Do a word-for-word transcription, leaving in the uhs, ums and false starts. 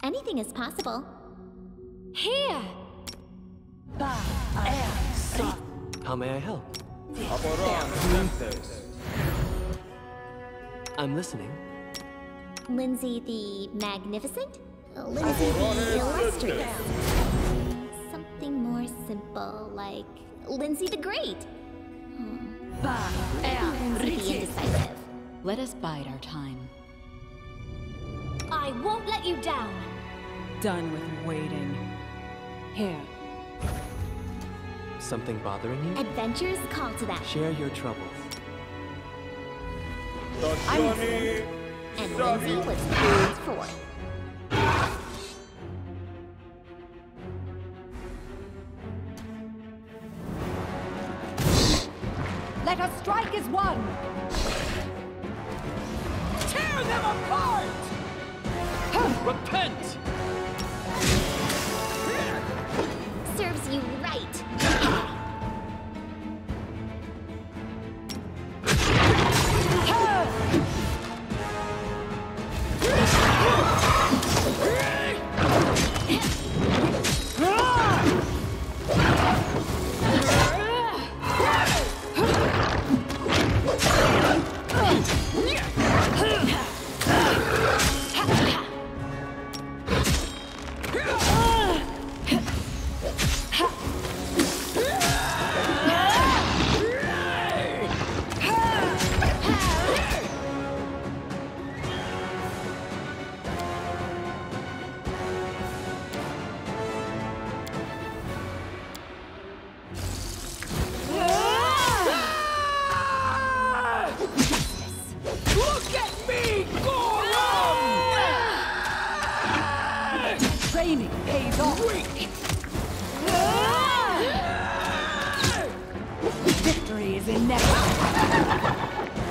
Anything is possible. Here! How may I help? I'm listening. Lindsay the Magnificent? Lindsay the Illustrious? Something more simple, like Lindsay the Great? Hmm. Maybe Lindsay the Indecisive. Let us bide our time. I won't let you down! Done with waiting. Here. Something bothering you? Adventures call to that. Share your troubles. I'm listening. And Lindsay was called for. Let us strike as one! Tear them apart! Repent! Serves you right. Training pays off. Victory is inevitable.